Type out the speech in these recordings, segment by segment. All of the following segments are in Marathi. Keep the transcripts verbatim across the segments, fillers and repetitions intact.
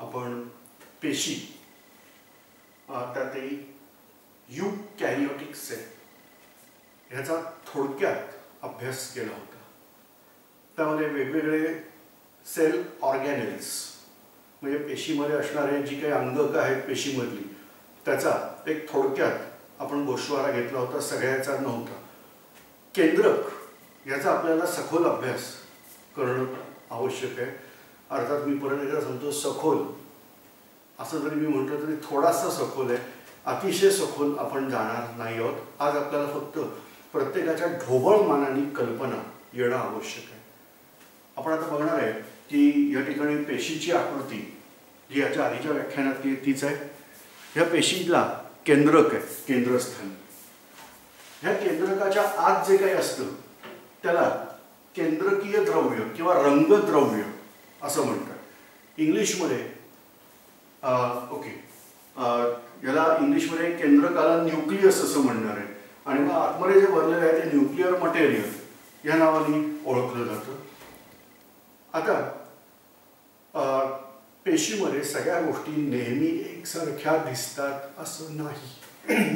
आपण पेशी त्यातही यूकॅरियोटिक सेल ह्याचा थोडक्यात अभ्यास केला होता. त्यामध्ये वेगवेगळे सेल ऑर्गॅनेल्स म्हणजे पेशीमध्ये असणारे जी काही अंगक आहेत पेशीमधली त्याचा एक थोडक्यात आपण गोषवारा घेतला होता, सगळ्याचा नव्हता. केंद्रक याचा आपल्याला सखोल अभ्यास करणं आवश्यक आहे. अर्थात मी परत एकदा सांगतो, सखोल असं जरी मी म्हटलं तरी थोडासा सखोल आहे, अतिशय सखोल आपण जाणार नाही आहोत. आज आपल्याला फक्त प्रत्येकाच्या ढोबळ मानाने कल्पना येणं आवश्यक आहे. आपण आता बघणार आहे की या ठिकाणी पेशीची आकृती जी याच्या आधीच्या व्याख्यानातली तीच आहे. ह्या पेशीला केंद्रक आहे, केंद्रस्थानी. ह्या केंद्रकाच्या आत जे काही असतं त्याला केंद्रकीय द्रव्य किंवा रंगद्रव्य असं म्हणतात इंग्लिशमध्ये. ओके, याला इंग्लिशमध्ये केंद्रकाला न्यूक्लियस असं म्हणणार आहे आणि मग आतमध्ये जे भरलेलं आहे ते न्यूक्लिअर मटेरियल या नावाने ओळखलं जातं. आता पेशीमध्ये सगळ्या गोष्टी नेहमी एकसारख्या दिसतात असं नाही.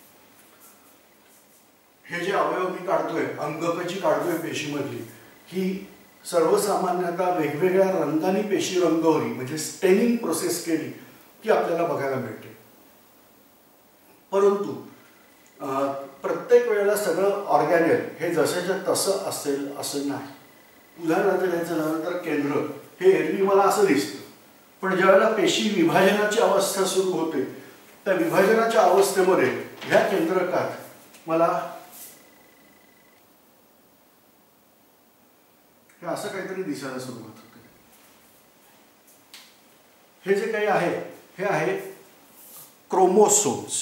हे जे अवयव मी काढतोय, अंगक जी काढतोय पेशीमधली, ही सर्वसामान्यतः वेगवेगळ्या रंगाने पेशी रंगवली म्हणजे स्टेनिंग प्रोसेस केली की आपल्याला बघायला मिळते. परंतु प्रत्येक वेळेला सगळं ऑर्गॅनेल हे जसंच्या तसं असेल असं नाही. उदाहरणार्थ द्यायचं झालं तर केंद्र हे एरवी मला असं दिसतं, पण ज्यावेळेला पेशी विभाजनाची अवस्था सुरू होते त्या विभाजनाच्या अवस्थेमध्ये ह्या केंद्रकात मला हे असं काहीतरी दिसायला सुरुवात होते. हे जे काही आहे हे आहे क्रोमोसोम्स.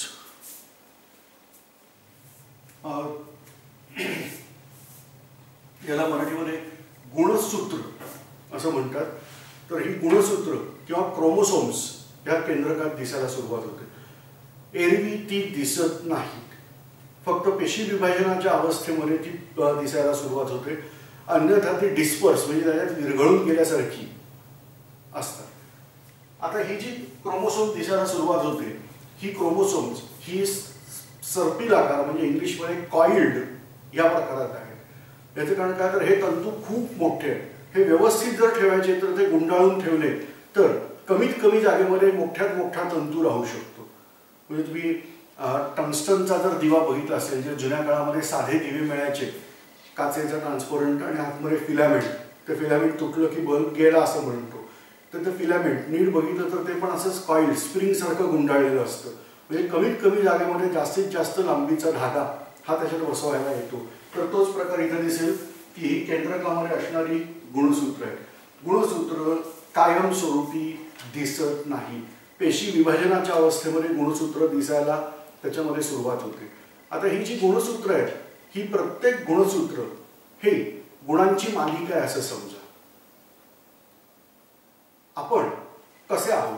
याला मराठीमध्ये गुणसूत्र असं म्हणतात. तर ही गुणसूत्र किंवा क्रोमोसोम्स ह्या केंद्रकात दिसायला सुरुवात होते. एरवी ती दिसत नाहीत, फक्त पेशी विभाजनाच्या अवस्थेमध्ये ती दिसायला सुरुवात होते. अन्यथा ती डिस्पर्स म्हणजे त्याच्यात विरघळून गेल्यासारखी असतात. आता ही जी क्रोमोसोम दिसायला सुरुवात होते ही क्रोमोसोम्स ही सर्पिल आकार म्हणजे इंग्लिशमध्ये कॉइल्ड या प्रकारात आहेत. याचं कारण काय तर हे तंतू खूप मोठे आहेत. हे व्यवस्थित जर ठेवायचे तर ते गुंडाळून ठेवले तर कमीत कमी जागेमध्ये मोठ्यात मोठा तंतू राहू शकतो. म्हणजे तुम्ही टंगस्टनचा जर दिवा बघितला असेल, जे जुन्या काळामध्ये साधे दिवे मिळायचे, काचेचा ट्रान्सपरंट आणि आतमध्ये फिलामेंट, ते फिलामेंट तुटलं की बल्ब गेला असं म्हणतो. तर ते फिलामेंट नीट बघितलं तर ते पण असंच कॉइल स्प्रिंग सारखं गुंडाळलेलं असतं. म्हणजे कमीत कमी जागेमध्ये जास्तीत जास्त लांबीचा धागा हा त्याच्यात बसवायला येतो. तर तोच प्रकार इथे दिसेल की ही केंद्रकामध्ये असणारी गुणसूत्र आहेत. गुणसूत्र कायमस्वरूपी दिसत नाही. पेशी विभाजनाच्या अवस्थेमध्ये गुणसूत्र दिसायला त्याच्यामध्ये सुरुवात होते. आता ही जी गुणसूत्र आहेत ही प्रत्येक गुणसूत्र हे गुणांची मालिका आहे असं समजा. आपण कसे आहोत?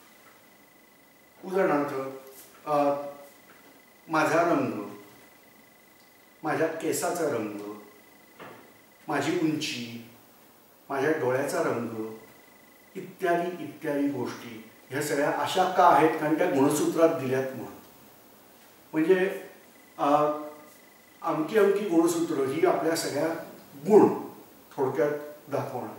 उदाहरणार्थ माझा रंग, माझ्या केसाचा रंग, माझी उंची, माझ्या डोळ्याचा रंग इत्यादी इत्यादी गोष्टी ह्या सगळ्या अशा का आहेत? कारण त्या गुणसूत्रात दिल्यात म्हणून. म्हणजे अमकी अमकी गुणसूत्र ही आपल्या सगळ्या गुण थोडक्यात दाखवणं.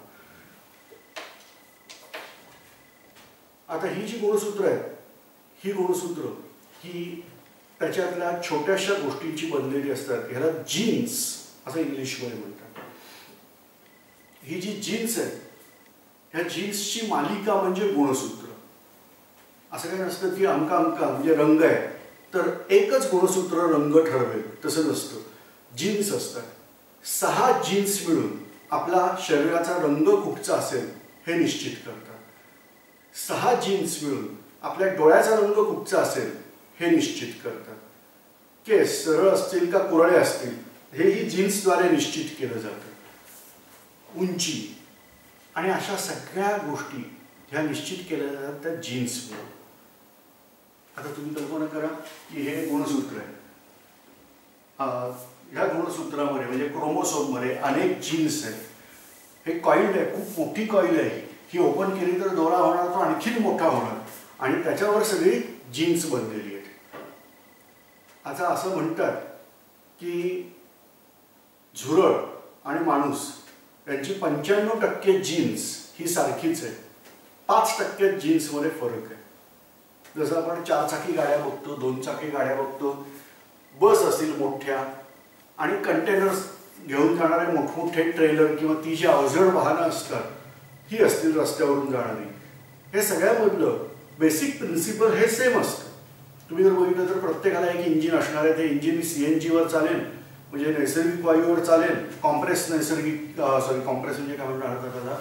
आता ही जी गुणसूत्र आहेत ही गुणसूत्र ही त्याच्यातल्या छोट्याशा गोष्टींची बनलेली असतात. ह्याला जीन्स असं इंग्लिशमध्ये म्हणतात. ही जी जीन्स आहे ह्या जीन्सची मालिका म्हणजे गुणसूत्र. असं काही नसतं की अमका अमका म्हणजे रंग आहे तर एकच गुणसूत्र रंग ठरवेल, तसं नसतं. जीन्स असतात. सहा जीन्स मिळून आपला शरीराचा रंग कुठचा असेल हे निश्चित करतात. सहा जीन्स मिळून आपल्या डोळ्याचा रंग कुठचा असेल हे निश्चित करतात. केस सरळ असतील का कुरळे असतील हेही जीन्सद्वारे निश्चित केलं जातं. उंची आणि अशा सगळ्या गोष्टी ह्या निश्चित केल्या जातात त्या जीन्समुळे. आता तुम्ही कल्पना करा की हे गुणसूत्र आहे. ह्या गुणसूत्रामध्ये म्हणजे क्रोमोसोममध्ये अनेक जीन्स आहेत. हे कॉइल आहे, खूप मोठी कॉइल आहे. ही ओपन केली तर दोरा होणार, तो आणखीन मोठा होणार आणि त्याच्यावर सगळी जीन्स बनलेली आहेत. आता असं म्हणतात की झुरळ आणि माणूस यांची पंच्याण्णव टक्के जीन्स ही सारखीच आहे, पाच टक्के जीन्समध्ये फरक आहे. जसं आपण चारचाकी गाड्या बघतो, दोन चाकी गाड्या बघतो, बस असतील मोठ्या आणि कंटेनर्स घेऊन जाणारे मोठमोठे ट्रेलर किंवा ती जी अवजड वाहनं असतात ही असतील रस्त्यावरून जाणारी, हे सगळ्यामधलं बेसिक प्रिन्सिपल हे सेम असतं. तुम्ही जर बघितलं तर प्रत्येकाला एक इंजिन असणार आहे. ते इंजिन सी एन जीवर चालेल, म्हणजे नैसर्गिक वायूवर चालेल. कॉम्प्रेस नैसर्गिक सॉरी कॉम्प्रेस म्हणजे काय म्हणणार त्याला,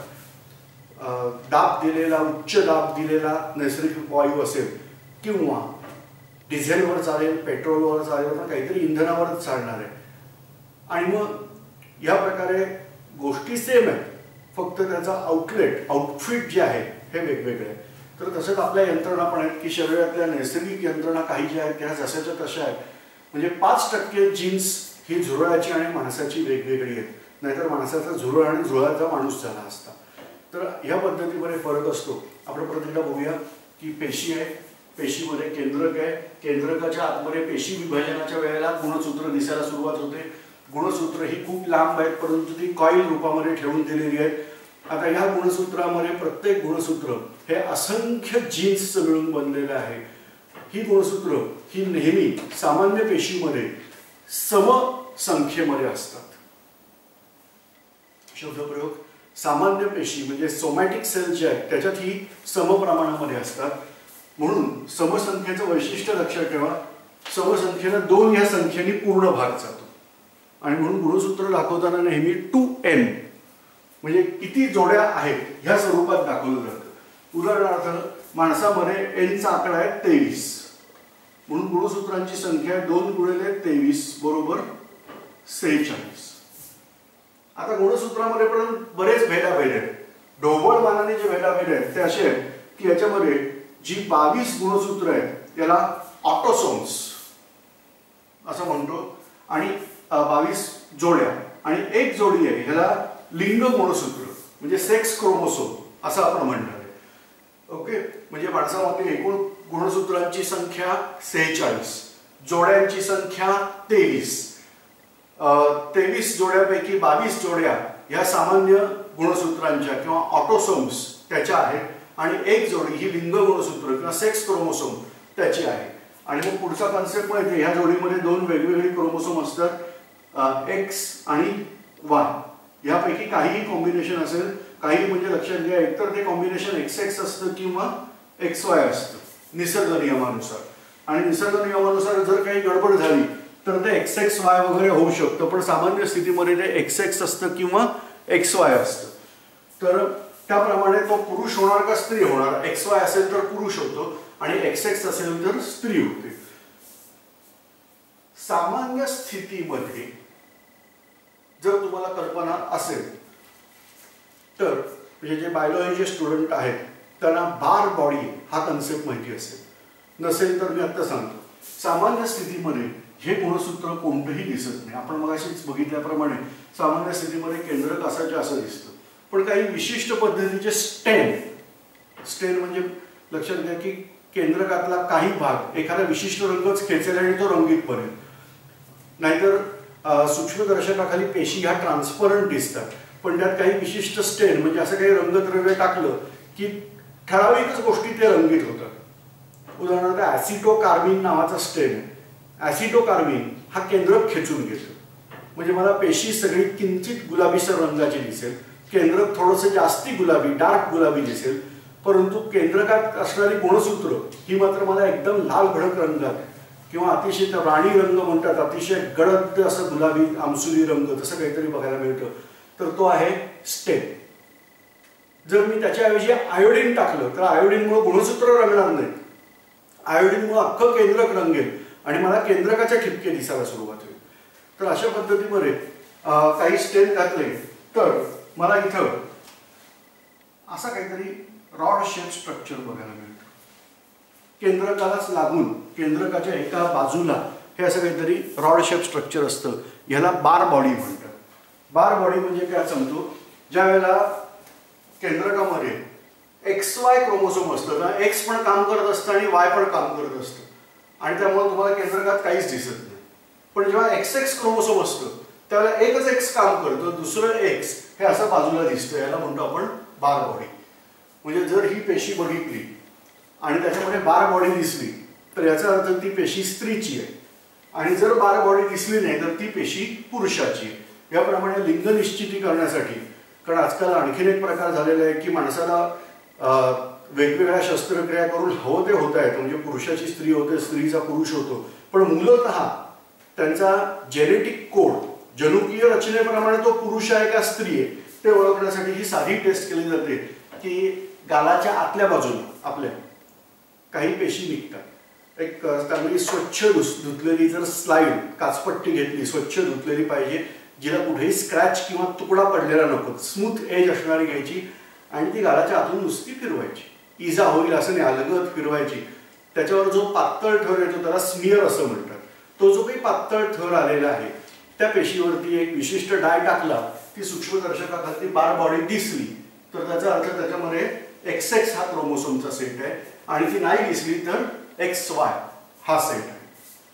दाब दिलेला, उच्च दाब दिलेला नैसर्गिक वायू असेल किंवा डिझेलवर चालेल, पेट्रोलवर चालेल, पण काहीतरी इंधनावरच चालणार आहे. आणि मग या प्रकारे गोष्टी सेम आहेत, फक्त त्याचा आउटलेट आउटफिट जे आहे हे वेगवेगळे आहे. तर तसंच आपल्या यंत्रणा पण आहेत की शरीरातल्या नैसर्गिक यंत्रणा काही ज्या आहेत त्या जशाच्या तशा आहेत. म्हणजे पाच टक्के जीन्स ही झुरळाची आणि माणसाची वेगवेगळी आहेत, नाहीतर माणसाचा झुरळ आणि झुरळाचा माणूस झाला असता. तर ह्या पद्धतीमध्ये फरक असतो. आपण प्रत्येकदा बघूया की पेशी आहे, पेशीमध्ये केंद्रक आहे, केंद्रकाच्या आतमध्ये पेशी विभाजनाच्या वेळेला गुणसूत्र दिसायला सुरुवात होते. गुणसूत्र ही खूप लांब आहेत, परंतु ती कॉईल रूपामध्ये ठेवून दिलेली आहेत. आता ह्या गुणसूत्रामध्ये प्रत्येक गुणसूत्र हे असंख्य जीन्सचं मिळून बनलेलं आहे. ही गुणसूत्र ही नेहमी सामान्य पेशीमध्ये समसंख्येमध्ये असतात. शब्दप्रयोग सामान्य पेशी म्हणजे सोमॅटिक सेल जे आहेत त्याच्यात ही समप्रमाणामध्ये असतात. म्हणून समसंख्येचं वैशिष्ट्य लक्षात ठेवा, समसंख्येनं दोन या संख्येने पूर्ण भाग जातो आणि म्हणून गुणसूत्र दाखवताना नेहमी टू एन म्हणजे किती जोड्या आहेत ह्या स्वरूपात दाखवलं जातं. उदाहरणार्थ माणसामध्ये एनचा आकडा आहे तेवीस, म्हणून गुणसूत्रांची संख्या दोन गुणिले तेवीस बरोबर सेहेचाळीस. आता गुणसूत्रामध्ये पण बरेच भेदाभेद आहेत. ढोबळ मानाने जे भेदाभेद आहेत ते असे आहेत की याच्यामध्ये जी बावीस गुणसूत्र आहेत याला ऑटोसोम्स असं म्हणतो आणि बावीस जोड्या आणि एक जोडी आहे ह्याला लिंग गुणसूत्र म्हणजे सेक्स क्रोमोसोम असं आपण म्हणणार आहे. ओके, म्हणजे माणसामध्ये एकूण गुणसूत्रांची संख्या सेहेचाळीस, जोड्यांची संख्या तेवीस. तेवीस जोड्यापैकी बावीस जोड्या ह्या सामान्य गुणसूत्रांच्या किंवा ऑटोसोम्स त्याच्या आहेत आणि एक जोडी ही लिंग गुणसूत्र किंवा सेक्स क्रोमोसोम त्याची आहे. आणि मग पुढचा कन्सेप्ट माहिती आहे, ह्या जोडीमध्ये दोन वेगवेगळी क्रोमोसोम असतात, एक्स आणि वाय. यापैकी काहीही कॉम्बिनेशन असेल, काही म्हणजे लक्षात घ्या एकतर ते कॉम्बिनेशन एक्स एक्स असतं किंवा एक्स वाय असतं निसर्ग नियमानुसार. आणि निसर्ग नियमानुसार जर काही गडबड झाली तर ते एक्स एक्स वाय वगैरे होऊ शकतं, पण सामान्य स्थितीमध्ये ते एक्स एक्स असतं किंवा एक्स वाय असतं. तर त्याप्रमाणे तो पुरुष होणार का स्त्री होणार, एक्स वाय असेल तर पुरुष होतो आणि एक्स एक्स असेल तर स्त्री होते. सामान्य स्थितीमध्ये जर तुम्हाला कल्पना असेल तर म्हणजे जे बायोलॉजी स्टुडंट आहेत त्यांना बार बॉडी हा कन्सेप्ट माहिती असेल. नसेल तर मी आता सांगतो, सामान्य स्थितीमध्ये हे गुणसूत्र कोणतंही दिसत नाही. आपण मगाशीच बघितल्याप्रमाणे सामान्य स्थितीमध्ये केंद्रक असायचे असं दिसतं, पण काही विशिष्ट पद्धतीचे स्टेन स्टेन म्हणजे लक्षात घ्या की केंद्रकातला काही भाग एखादा विशिष्ट रंगच खेचेल आणि तो रंगीत बनेल. नाहीतर सूक्ष्मदर्शकाखाली पेशी ह्या ट्रान्सपरंट दिसतात, पण त्यात काही विशिष्ट स्टेन म्हणजे असं काही रंगद्रव्य टाकलं की ठराविकच गोष्टी ते रंगीत होतात. उदाहरणार्थ ॲसिटोकार्बिन नावाचा स्टेन आहे. ॲसिटोकार्बिन हा केंद्रक खेचून घेतो, म्हणजे मला पेशी सगळी किंचित गुलाबीसर रंगाची दिसेल, केंद्रक थोडंसं जास्ती गुलाबी डार्क गुलाबी दिसेल, परंतु केंद्रकात असणारी गुणसूत्र ही मात्र मला एकदम लाल भडक रंगात किंवा अतिशय राणी रंग म्हणतात, अतिशय गडद असं गुलाबी आमसुली रंग तसं काहीतरी बघायला मिळतं. तर तो आहे स्टेन. जर मी त्याच्याऐवजी आयोडीन टाकलं तर आयोडीनमुळे गुणसूत्र रंगणार नाही, आयोडीनमुळे अख्खं केंद्रक रंगेल आणि मला केंद्रकाच्या ठिपके दिसायला सुरुवात होईल. तर अशा पद्धतीमध्ये काही स्टेन घातले तर मला इथं असा काहीतरी रॉड शेप स्ट्रक्चर बघायला मिळतं. केंद्रकालाच लागून केंद्रकाच्या एका बाजूला हे असं काहीतरी रॉड शेप स्ट्रक्चर असतं, ह्याला बार बॉडी म्हणतात. बार बॉडी म्हणजे काय सांगतो, ज्या वेळेला केंद्रकामध्ये एक्स वाय क्रोमोसोम असतं ना, एक्स पण काम करत असतं आणि वाय पण काम करत असतं आणि त्यामुळे तुम्हाला केंद्रकात काहीच दिसत नाही. पण जेव्हा एक्स एक्स क्रोमोसोम असतं त्यावेळेला एकच एक्स काम करतं, दुसरं एक्स हे असं बाजूला दिसतं. याला म्हणतो आपण बार बॉडी. म्हणजे जर ही पेशी बघितली आणि त्याच्यामध्ये बार बॉडी दिसली तर याचा अर्थ ती पेशी स्त्रीची आहे आणि जर बार बॉडी दिसली नाही तर ती पेशी पुरुषाची आहे. याप्रमाणे लिंग निश्चिती करण्यासाठी, कारण आजकाल आणखीन एक प्रकार झालेला आहे की माणसाला वेगवेगळ्या शस्त्रक्रिया करून हवं ते होत आहेत, म्हणजे पुरुषाची स्त्री होते, स्त्रीचा पुरुष होतो, पण मूलतः त्यांचा जेनेटिक कोड, जनुकीय रचनेप्रमाणे तो पुरुष आहे का स्त्री आहे ते ओळखण्यासाठी ही साधी टेस्ट केली जाते की गालाच्या आतल्या बाजूला आपल्या काही पेशी निघतात. एक चांगली स्वच्छ धुतलेली जर स्लाईड काचपट्टी घेतली, स्वच्छ धुतलेली पाहिजे, जिला कुठेही स्क्रॅच किंवा तुकडा पडलेला नको, स्मूथ एज असणारी घ्यायची आणि ती गालाच्या आतून नुसती फिरवायची, इजा होईल असं नाही, अलगद फिरवायची. त्याच्यावर जो पातळ थर येतो त्याला स्मिअर असं म्हणतात. तो जो काही पातळ थर आलेला आहे त्या पेशीवरती एक विशिष्ट डाय टाकला, ती सूक्ष्मदर्शकाखाली बार बॉडी दिसली तर त्याचा अर्थ त्याच्यामध्ये एक्स एक्स हा क्रोमोसोमचा सेट आहे आणि ती नाही दिसली तर एक्स वाय हा सेट आहे.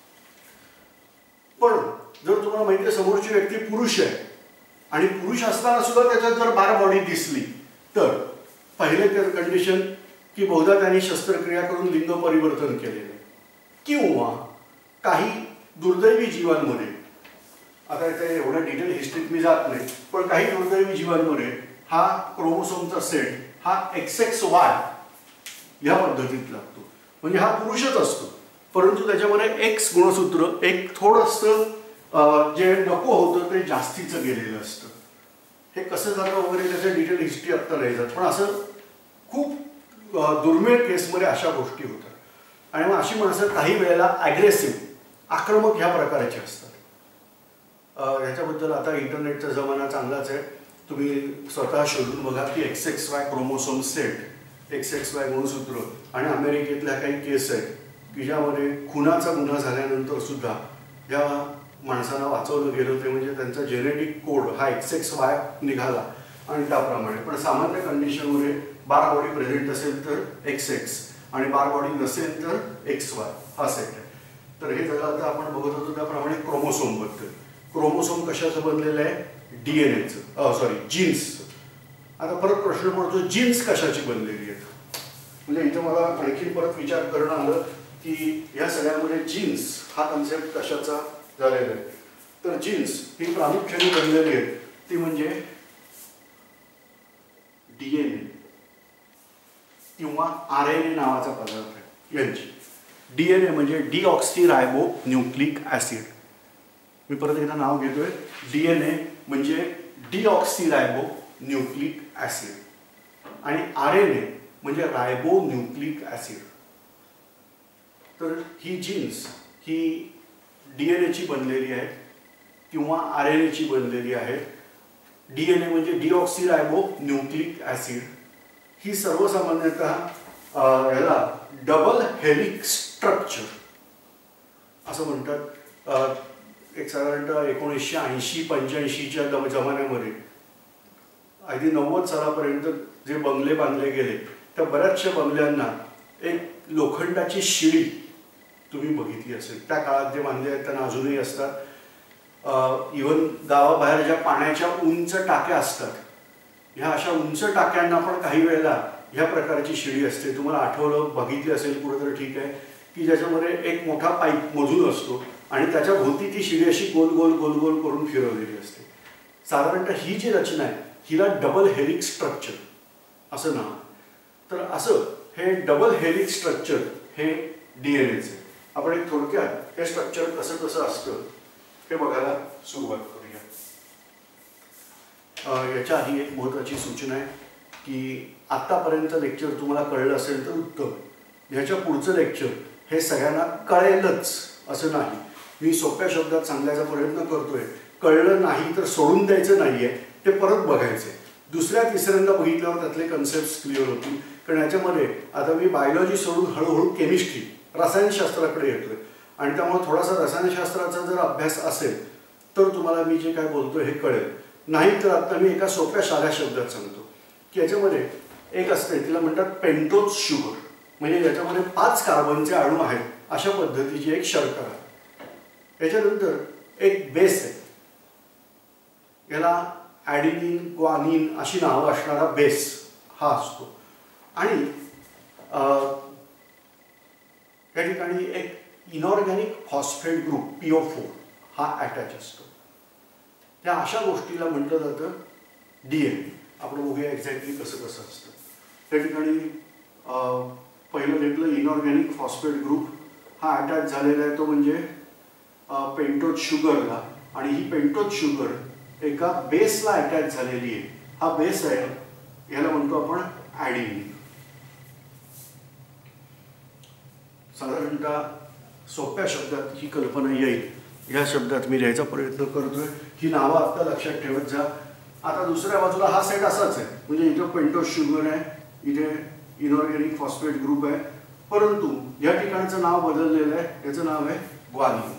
पण जर तुम्हाला माहिती आहे समोरची व्यक्ती पुरुष आहे आणि पुरुष असताना सुद्धा त्याच्यात जर बार बॉडी दिसली तर पहिले कंडिशन की बहुधा त्यांनी शस्त्रक्रिया करून लिंग परिवर्तन केलेलं आहे, किंवा काही दुर्दैवी जीवांमध्ये, आता इथे एवढ्या डिटेल हिस्ट्रीत मी जात नाही, पण काही दुर्दैवी जीवांमध्ये हा क्रोमोसोमचा सेट हा एक्स एक्स वाय या पद्धतीत लागतो. म्हणजे हा पुरुषच असतो परंतु त्याच्यामध्ये एक्स गुणसूत्र एक थोडंसं जे नको होतं ते जास्तीचं गेलेलं असतं. हे कसं जातं वगैरे त्याच्या डिटेल हिस्ट्री आत्ता नाही जात, पण असं खूप दुर्मिळ केसमध्ये अशा गोष्टी होतात आणि मग अशी माणसं काही वेळेला ॲग्रेसिव्ह, आक्रमक ह्या प्रकारचे असतात. ह्याच्याबद्दल आता इंटरनेटचा जमाना चांगलाच आहे, तुम्ही स्वतः शोधून बघा की X X Y chromosome set, X X Y गुणसूत्र. आणि अमेरिकेतल्या काही केस आहेत की ज्यामध्ये खुनाचा गुन्हा झाल्यानंतर सुद्धा ज्या माणसांना वाचवलं गेलं ते म्हणजे त्यांचा जेनेटिक कोड हा एक्स एक्स वाय निघाला आणि त्याप्रमाणे. पण सामान्य कंडिशनमध्ये बार बॉडी प्रेझेंट असेल तर एक्स एक्स आणि बार बॉडी नसेल तर एक्स वाय हा सेट आहे. तर हे जर आता आपण बघत होतो त्याप्रमाणे क्रोमोसोम बद्दल. क्रोमोसोम कशाचं बनलेलं आहे? डी एन एचं, सॉरी जीन्सचं. आता परत प्रश्न पडतो जीन्स कशाची बनलेली आहेत. म्हणजे इथं मला आणखी परत विचार करणं आलं की या सगळ्यामध्ये जीन्स हा कन्सेप्ट कशाचा झालेला आहे. तर जीन्स ही प्रामुख्याने बनलेली आहे ती म्हणजे डीएनए किंवा आर एन ए नावाचा पदार्थ आहे यांची. डीएनए म्हणजे डीऑक्सी रायबो न्यूक्लिक ॲसिड. मी परत एकदा नाव घेतोय, डीएनए म्हणजे डीऑक्सी रायबो न्यूक्लिक ॲसिड आणि आर एन ए म्हणजे रायबो न्यूक्लिक ॲसिड. तर ही जीन्स ही डीएनएची बनलेली आहे किंवा आर एन एची बनलेली आहे. डीएनए म्हणजे डीऑक्सी रायबो न्यूक्लिक ॲसिड. ही सर्वसामान्यतः याला डबल हेलिक्स स्ट्रक्चर असं म्हणतात. एक साधारणतः एकोणीसशे ऐंशी पंच्याऐंशीच्या जमान्यामध्ये अगदी नव्वद सालापर्यंत जे बंगले बांधले गेले त्या बऱ्याचशा बंगल्यांना एक लोखंडाची शिडी तुम्ही बघितली असेल. त्या काळात जे बांधले आहेत त्यांना अजूनही असतात. इव्हन गावाबाहेर ज्या पाण्याच्या उंच टाक्या असतात ह्या अशा उंच टाक्यांना पण काही वेळेला ह्या प्रकारची शिडी असते. तुम्हाला आठवलं बघितली असेल कुठं तर ठीक आहे की ज्याच्यामध्ये एक मोठा पाईप मधून असतो आणि त्याच्या भोवती ती शिडी अशी गोल गोल गोल गोल करून फिरवलेली असते. साधारणतः ही जी रचना आहे हिला डबल हेलिक्स स्ट्रक्चर असं नाव. तर असं हे डबल हेलिक्स स्ट्रक्चर हे डीएनएचे. आपण एक थोडक्यात हे स्ट्रक्चर कसं कसं असतं हे बघायला सुरुवात करूया. याच्या आधी एक महत्त्वाची सूचना आहे की आत्तापर्यंत लेक्चर तुम्हाला कळलं असेल तर उत्तम. ह्याच्या पुढचं लेक्चर हे सगळ्यांना कळेलच असं नाही. मी सोप्या शब्दात सांगण्याचा प्रयत्न करतोय. कळलं नाही तर सोडून द्यायचं नाहीये, ते परत बघायचे. दुसऱ्या तिसऱ्यांदा बघितल्यावर त्यातले कन्सेप्ट क्लिअर होतील. कारण याच्यामध्ये आता मी बायोलॉजी सोडून हळूहळू केमिस्ट्री रसायनशास्त्राकडे येतोय आणि त्यामुळे थोडासा रसायनशास्त्राचा जर अभ्यास असेल तर तुम्हाला मी जे काय बोलतोय हे कळेल. नाही तर आता मी एका सोप्या साध्या शब्दात सांगतो की याच्यामध्ये एक असते तिला म्हणतात पेंटोज शुगर, म्हणजे ज्याच्यामध्ये पाच कार्बनचे अणू आहेत अशा पद्धतीची एक शर्करा आहे. त्याच्यानंतर एक बेस आहे, याला ॲडिनिन, ग्वानिन अशी नावं असणारा बेस हा असतो. आणि त्या ठिकाणी एक inorganic phosphate group P O four हा अटॅच असतो. त्या अशा गोष्टीला म्हटलं जातं डी एन ए. आपण बघूया एक्झॅक्टली कसं कसं असतं. त्या ठिकाणी पहिलं घेतलं इनऑर्गॅनिक फॉस्फेट ग्रुप हा अटॅच झालेला आहे, तो म्हणजे पेंटोज शुगरला. आणि ही पेंटोज शुगर एका बेसला अटॅच झालेली आहे. हा बेस आहे, याला म्हणतो आपण ॲडिनिन. साधारणतः सोप्या शब्दात ही कल्पना येईल ह्या शब्दात मी लिहायचा प्रयत्न करतोय. ही नावं आत्ता लक्षात ठेवत जा. आता दुसऱ्या बाजूला हा सेट असाच आहे, म्हणजे इथं पेंटोज शुगर आहे, इथे इनऑर्गॅनिक फॉस्फेट ग्रुप आहे, परंतु या ठिकाणचं नाव बदललेलं आहे. याचं नाव आहे ग्वानिन.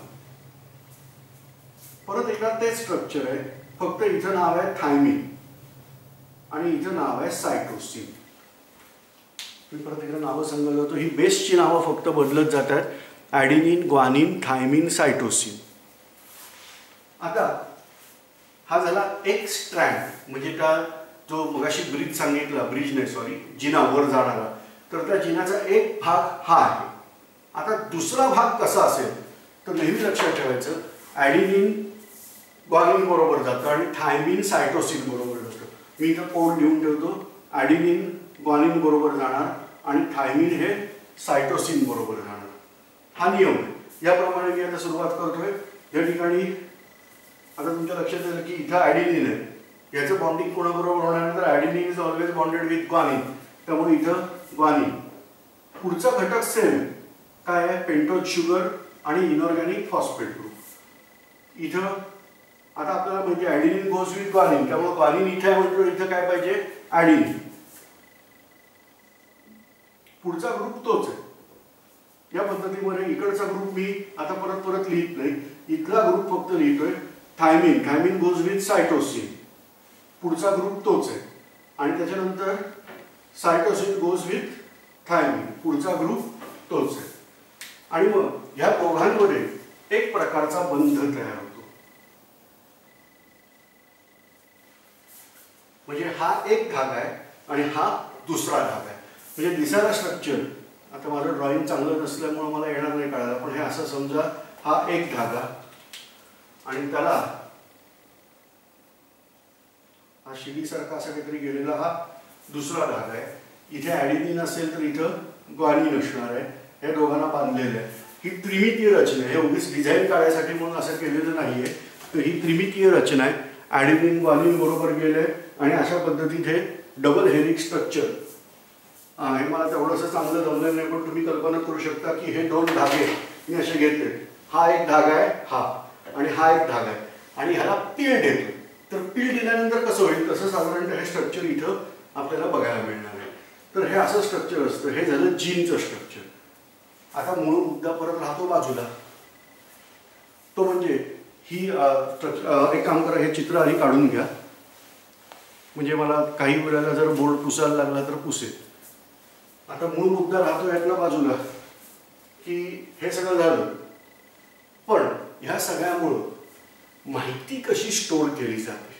परत एकदा तेच स्ट्रक्चर आहे, फक्त इथं नाव आहे थायमिन आणि इथं नाव आहे सायटोसिन. मी परत एकदा नावं सांगायला जातो. ही बेसची नावं फक्त बदलत जातात, ॲडिनिन, ग्वानिन, थायमिन, सायटोसिन. आता हा झाला एक स्ट्रँड, म्हणजे त्या जो मगाशी ब्रिज सांगितला, ब्रिज नाही सॉरी जिना वर जाणारा, तर त्या जिनाचा एक भाग हा आहे. आता दुसरा भाग कसा असेल तर नेहमी लक्षात ठेवायचं, ॲडिनिन ग्वानिन बरोबर जातं आणि थायमिन सायटोसिन बरोबर जातं. मी इथं कोड लिहून ठेवतो, ॲडिनिन ग्वानिन बरोबर जाणार आणि थायमिन हे सायटोसिन बरोबर जाणार. हा नियम आहे. याप्रमाणे मी आता सुरुवात करतोय. या ठिकाणी आता तुमच्या लक्षात येईल की इथं ॲडिनिन आहे, याचं बॉन्डिंग कोणाबरोबर होणार, तर adenine is always bonded with guanine, त्यामुळे इथं ग्वानिन. पुढचा घटक सेम काय आहे, पेंटोज शुगर आणि इनऑर्गॅनिक फॉस्फेट ग्रुप. इथं आता आपल्याला म्हणजे ॲडिनिन गोज विथ ग्वानिन, त्यामुळे ग्वानिन इथे आहे म्हटलं, इथं काय पाहिजे ॲडिनिन. पुढचा ग्रुप तोच आहे. या पद्धतीमध्ये इकडचा ग्रुप मी आता परत परत लिहित नाही, इथला ग्रुप फक्त लिहितोय thymine. Thymine goes with cytosine. पुढचा ग्रुप तोच आहे. आणि त्याच्यानंतर सायटोसिन गोज विथ थायमिन. पुढचा ग्रुप तोच आहे. आणि मग ह्या दोघांमध्ये एक प्रकारचा बंध तयार होतो. म्हणजे हा एक धागा आहे आणि हा दुसरा धागा आहे. म्हणजे दिसायला स्ट्रक्चर, आता माझं ड्रॉइंग चांगलं नसल्यामुळे मला येणार नाही कळायला, पण हे असं समजा, हा एक धागा आणि त्याला हा शिडीसारखा असा काहीतरी गेलेला हा दुसरा धागा आहे. इथे ॲडिनिन असेल तर इथं ग्वानिन असणार आहे. हे दोघांना बांधलेलं आहे. ही त्रिमितीय रचना आहे. हे उगीच डिझाईन काढायसाठी म्हणून असं केलेलं नाहीये. तर ही त्रिमितीय रचना आहे. ॲडिनिन ग्वानिन बरोबर गेले आणि अशा पद्धतीत हे डबल हेलिक्स स्ट्रक्चर. हे मला तेवढंसं चांगलं जमलं नाही, पण तुम्ही कल्पना करू शकता की हे दोन धागे मी असे घेतले. हा एक धागा आहे, हा आणि हा एक धागा आहे, आणि ह्याला पीळ देतो. तर पीळ दिल्यानंतर कसं होईल, तसं साधारणतः हे स्ट्रक्चर इथं आपल्याला बघायला मिळणार आहे. तर हे असं स्ट्रक्चर असतं. हे झालं जीनचं स्ट्रक्चर. आता मूळ मुद्दा परत राहतो बाजूला, तो म्हणजे ही एक काम करा, हे चित्र आधी काढून घ्या, म्हणजे मला काही वेळेला जर बोर्ड पुसायला लागला तर पुसेल. आता मूळ मुद्दा राहतो यातला बाजूला की हे सगळं झालं, पण ह्या सगळ्यामुळं माहिती कशी स्टोअर केली जाते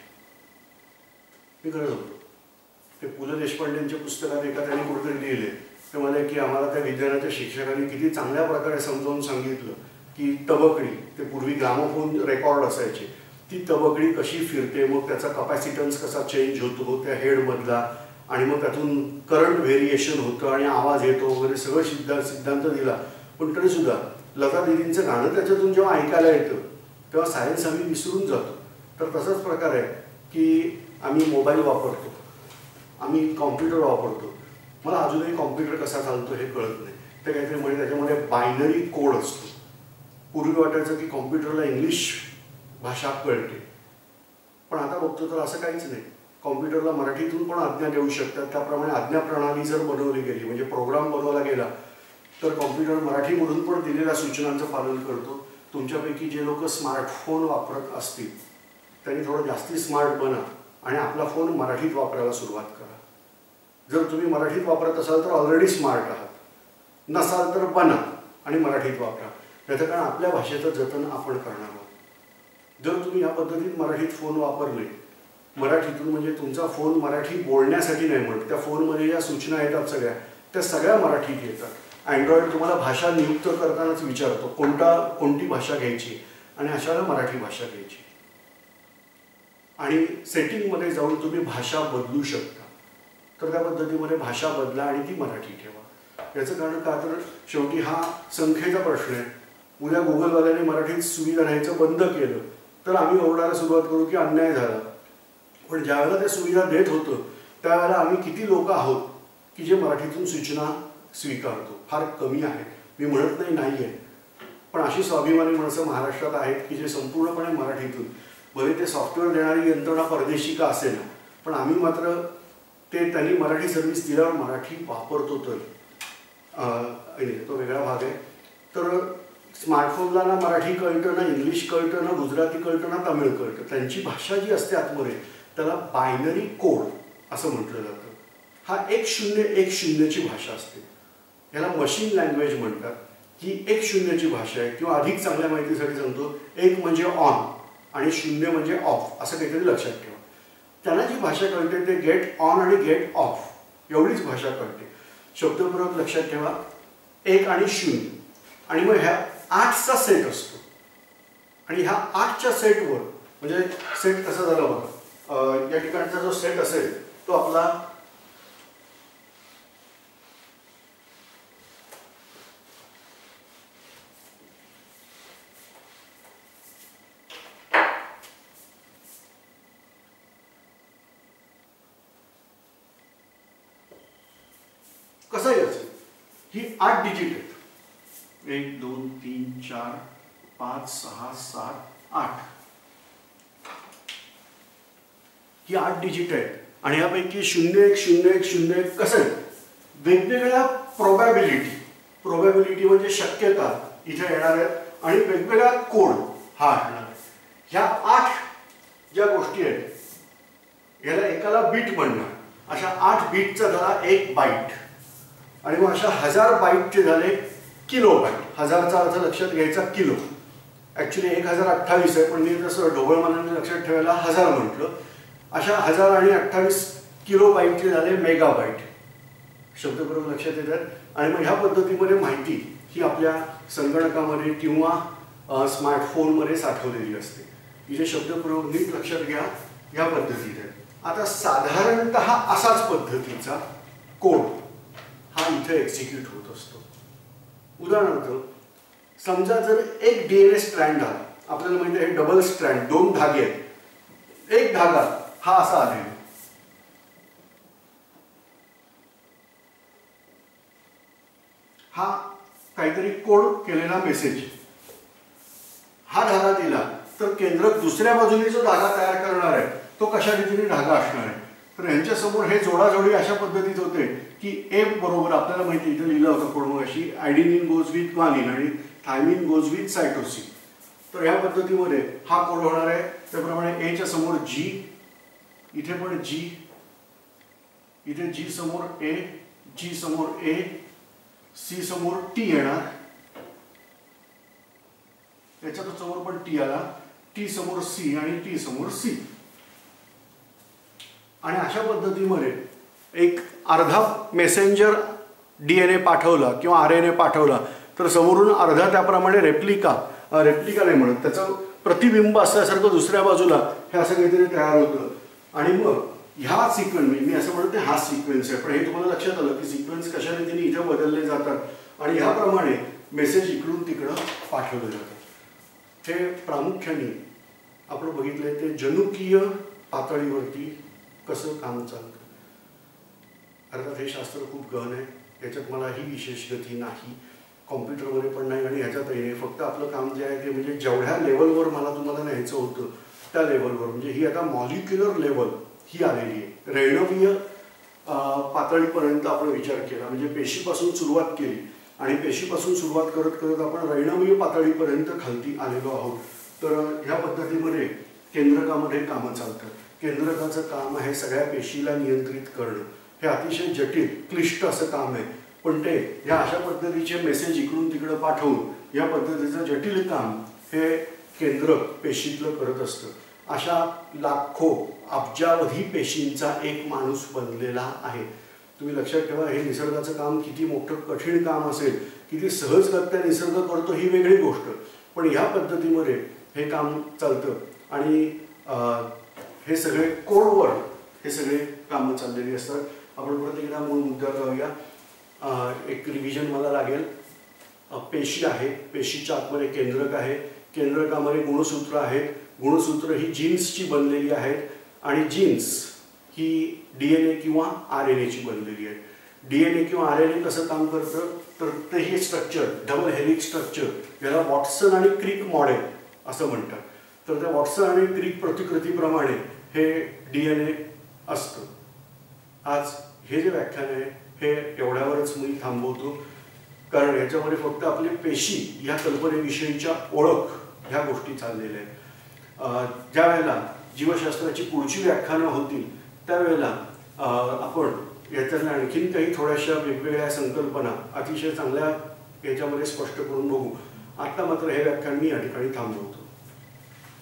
हे कळलं होतं. ते पु ल देशपांडेंच्या पुस्तकात एका त्यांनी कुठेतरी लिहिले, ते म्हणाले की आम्हाला त्या विज्ञानाच्या शिक्षकांनी किती चांगल्या प्रकारे समजावून सांगितलं की तबकडी, ते पूर्वी ग्रामोफोन रेकॉर्ड असायचे, ती तबकडी कशी फिरते, मग त्याचा कपॅसिटन्स कसा चेंज होतो त्या हेडमधला, आणि मग त्यातून करंट व्हेरिएशन होतं आणि आवाज येतो वगैरे सगळं सिद्धांत सिद्धांत दिला. पण तरीसुद्धा लता दिदींचं गाणं त्याच्यातून जेव्हा ऐकायला येतं तेव्हा सायन्स आम्ही विसरून जातो. तर तसाच प्रकार आहे की आम्ही मोबाईल वापरतो, आम्ही कॉम्प्युटर वापरतो, मला अजूनही कॉम्प्युटर कसा चालतो हे कळत नाही. ते काहीतरी म्हणजे त्याच्यामध्ये बायनरी कोड असतो. पूर्वी वाटायचं की कॉम्प्युटरला इंग्लिश भाषा कळते, पण आता बघतो तर असं काहीच नाही. कॉम्प्युटरला मराठीतून पण आज्ञा देऊ शकतात. त्याप्रमाणे आज्ञा प्रणाली जर बनवली गेली, म्हणजे प्रोग्राम बनवला गेला, तर कॉम्प्युटर मराठीमधून पण दिलेल्या सूचनांचं पालन करतो. तुमच्यापैकी जे लोक स्मार्टफोन वापरत असतील त्यांनी थोडं जास्ती स्मार्ट बना आणि आपला फोन मराठीत वापरायला सुरुवात करा. जर तुम्ही मराठीत वापरत असाल तर ऑलरेडी स्मार्ट आहात, नसाल तर बना आणि मराठीत वापरा. त्याचं कारण आपल्या भाषेचं जतन आपण करणार आहोत. जर तुम्ही या पद्धतीत मराठीत फोन वापरले, मराठीतून म्हणजे तुमचा फोन मराठी बोलण्यासाठी नाही म्हणत, त्या फोनमध्ये ज्या सूचना येतात सगळ्या त्या सगळ्या मराठीत येतात. अँड्रॉइड तुम्हाला भाषा नियुक्त करतानाच विचारतो कोणता कोणती भाषा घ्यायची आणि अशाला मराठी भाषा घ्यायची. आणि सेटिंगमध्ये जाऊन तुम्ही भाषा बदलू शकता. तर त्या पद्धतीमध्ये भाषा बदला आणि ती मराठी ठेवा. याचं कारण का तर शेवटी हा संख्येचा प्रश्न आहे. उद्या गुगलवाल्याने मराठीत सुविधा द्यायचं बंद केलं तर आम्ही ओरडायला सुरुवात करू की अन्याय झाला. पण ज्यावेळेला ते सुविधा देत होतं त्यावेळेला आम्ही किती लोक आहोत की जे मराठीतून सूचना स्वीकारतो? फार कमी आहेत. मी म्हणत नाही नाही आहे, पण अशी स्वाभिमानी माणसं महाराष्ट्रात आहेत की जे संपूर्णपणे मराठीतून, भले ते सॉफ्टवेअर देणारी यंत्रणा परदेशी का असेल, पण आम्ही मात्र ते त्यांनी मराठी सर्व्हिस दिल्यावर मराठी वापरतो. तर तो वेगळा भाग आहे. तर स्मार्टफोनला ना मराठी कळतं, ना इंग्लिश कळतं, ना गुजराती कळतं, ना तमिळ कळतं. त्यांची भाषा जी असते आतमध्ये त्याला बायनरी कोड असं म्हटलं जातं. हा एक शून्य एक शून्यची भाषा असते. याला मशीन लँग्वेज म्हणतात. ही एक शून्यची भाषा आहे. किंवा अधिक चांगल्या माहितीसाठी सांगतो, एक म्हणजे ऑन आणि शून्य म्हणजे ऑफ असं काहीतरी लक्षात ठेवा. त्यांना जी भाषा कळते ते गेट ऑन आणि गेट ऑफ एवढीच भाषा कळते. शब्दप्रयोग लक्षात ठेवा, एक आणि शून्य. आणि मग ह्या आठचा सेट असतो आणि ह्या आठच्या सेटवर म्हणजे सेट कसं झालं बघा, या ठिकाणचा जो सेट असेल तो आपला कसाही असेल. ही आठ डिजिट आहेत. एक दोन तीन चार पाच सहा सात आठ ही आठ डिजिट आहेत. आणि यापैकी शून्य एक शून्य एक शून्य एक कसं आहे, वेगवेगळ्या प्रोबॅबिलिटी प्रोबॅबिलिटी म्हणजे शक्यता इथे येणार आहेत आणि वेगवेगळा कोड हा असणार आहे. ह्या आठ ज्या गोष्टी आहेत याला एकाला बीट म्हणणार. अशा आठ बीटचा झाला एक बाईट आणि मग अशा हजार बाईटचे झाले किलो बाईट. हजारचा अर्थ लक्षात घ्यायचा किलो. ॲक्च्युली एक हजार अठ्ठावीस आहे, पण मी जसं ढोबळमानाने लक्षात ठेवायला हजार म्हटलं. अशा हजार आणि अठ्ठावीस किलो बाईटचे झाले मेगा बाईट. शब्दप्रयोग लक्षात येतात. आणि मग ह्या पद्धतीमध्ये माहिती ही आपल्या संगणकामध्ये किंवा स्मार्टफोनमध्ये साठवलेली असते. हिचे शब्दप्रयोग नीट लक्षात घ्या, या पद्धतीत आहे. आता साधारणतः असाच पद्धतीचा कोड हा इथे एक्झिक्यूट होत असतो. उदाहरणार्थ समजा जर एक डी एन ए स्ट्रँड आला, आपल्याला माहिती आहे डबल स्ट्रँड दोन धागे आहेत, एक धागा हा असा आलेला, हा काहीतरी कोड केलेला मेसेज. हा धागा दिला तर केंद्रक दुसऱ्या बाजूने जो धागा तयार करणार आहे तो कशा रीतीने धागा असणार आहे. तर यांच्यासमोर हे जोडाजोडी अशा पद्धतीत होते की ए बरोबर आपल्याला माहिती इथे लिहिलं होतं कोड मग अशी ॲडिनिन गोज विथ ग्वानिन आणि थायमिन गोज विथ सायटोसिन. तर ह्या पद्धतीमध्ये हा कोड होणार आहे. त्याप्रमाणे एच्या समोर जी, इथे पण जी, इथे जी समोर ए, जी समोर ए, सी समोर टी येणार, याच्या समोर पण टी आला, टी समोर सी आणि टी समोर सी. आणि अशा पद्धतीमध्ये एक अर्धा मेसेंजर डीएनए पाठवला किंवा आर एन ए पाठवला तर समोरून अर्धा त्याप्रमाणे रेप्लिका रेप्लिका नाही म्हणत त्याचं प्रतिबिंब असल्यासारखं दुसऱ्या बाजूला हे असं काहीतरी तयार होतं. आणि मग ह्या सिक्वेन्स, मी असं म्हणते हा सिक्वेन्स आहे, पण हे तुम्हाला लक्षात आलं की सिक्वेन्स कशा रीतीने इथे बदलले जातात आणि ह्याप्रमाणे मेसेज इकडून तिकडं पाठवले जातात. हे प्रामुख्याने आपण बघितलंय ते जनुकीय पातळीवरती कसं काम चालतं. अर्थात हे शास्त्र खूप गहन आहे, याच्यात मला ही विशेष गती नाही, कॉम्प्युटरमध्ये पण नाही आणि ह्याच्यातही नाही. फक्त आपलं काम जे आहे ते म्हणजे जेवढ्या लेवलवर मला तुम्हाला न्यायचं होतं त्या लेवलवर, म्हणजे ही आता मॉलिक्युलर लेवल ही आलेली आहे. रेणवीय पातळीपर्यंत आपण विचार केला, म्हणजे पेशीपासून सुरुवात केली आणि पेशीपासून सुरुवात करत करत आपण रेणवीय पातळीपर्यंत खालती आलेलो आहोत. तर ह्या पद्धतीमध्ये केंद्रकामध्ये कामं चालतात. केंद्रकाचं काम आहे सगळ्या पेशीला नियंत्रित करणं. हे अतिशय जटिल क्लिष्ट असं काम आहे, पण ते ह्या अशा पद्धतीचे मेसेज इकडून तिकडं पाठवून या पद्धतीचं जटिल काम हे केंद्रक पेशीतलं करत असतं. अशा लाखो अब्जावधी पेशींचा एक माणूस बनलेला आहे. तुम्ही लक्षात ठेवा, हे निसर्गाचं काम किती मोठं कठीण काम असेल, किती सहजगत्या निसर्ग करतो ही वेगळी गोष्ट, पण ह्या पद्धतीमध्ये हे काम चालतं. आणि हे सगळे कोडवर हे सगळे कामं चाललेली असतात. आपण परत एकदा मूळ मुद्द्यावर जाऊया. एक रिव्हिजन मला लागेल. पेशी आहे, पेशीच्या आतमध्ये केंद्रक आहे, केंद्रकामध्ये गुणसूत्र आहेत, गुणसूत्र ही जीन्सची बनलेली आहेत आणि जीन्स ही डी एन ए किंवा आर एन एची बनलेली आहे. डी एन ए किंवा आर एन ए कसं काम करतं तर ते हे स्ट्रक्चर डबल हेलिक्स स्ट्रक्चर याला वॉटसन आणि क्रिक मॉडेल असं म्हणतात. तर त्या वॉटसन आणि क्रिक प्रतिकृतीप्रमाणे हे डी एन ए असतं. आज हे जे व्याख्यान आहे हे एवढ्यावरच मी थांबवतो, कारण याच्यामध्ये फक्त आपली पेशी या कल्पनेविषयीच्या ओळख ह्या गोष्टी चाललेल्या आहेत. ज्या वेळेला जीवशास्त्राची पुढची व्याख्यानं होतील त्यावेळेला आपण याच्यातल्या आणखीन काही थोड्याशा वेगवेगळ्या संकल्पना अतिशय चांगल्या याच्यामध्ये स्पष्ट करून बघू. आता मात्र हे व्याख्यान मी या ठिकाणी थांबवतो.